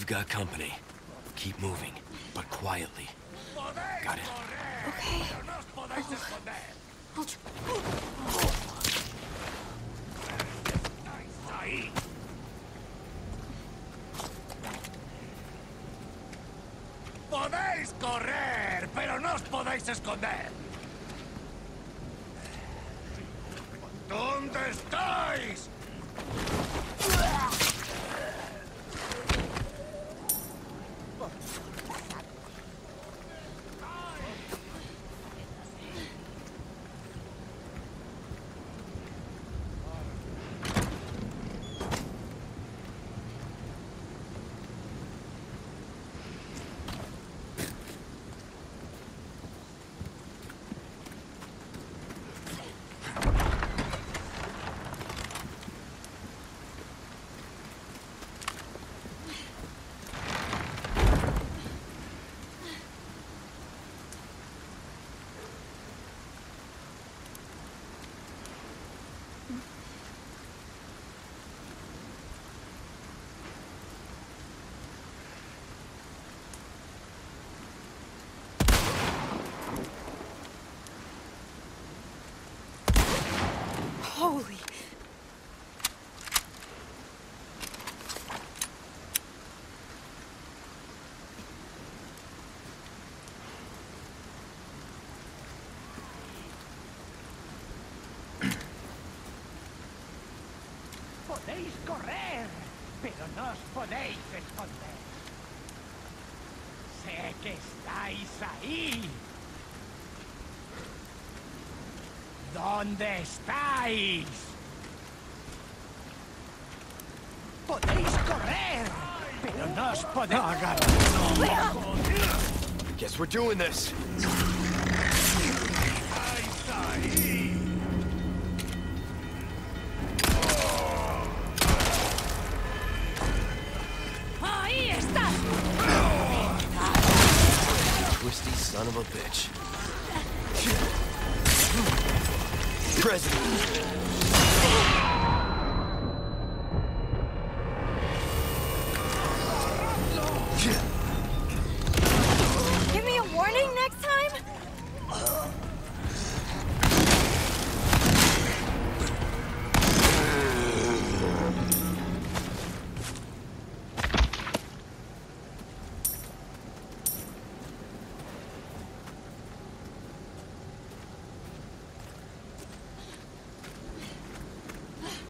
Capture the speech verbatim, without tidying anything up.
We've got company. Keep moving, but quietly. Got it? Okay. I'll, I'll tr ¡Podéis correr, pero no os podéis esconder! ¿Dónde estáis? Holy... Podéis correr, pero no os podéis esconder. Sé que estáis ahí. ¿Dónde estáis? Podéis correr, pero no os podéis... Guess we're doing this. ¡Ahí estás! Twisty son of a bitch. President.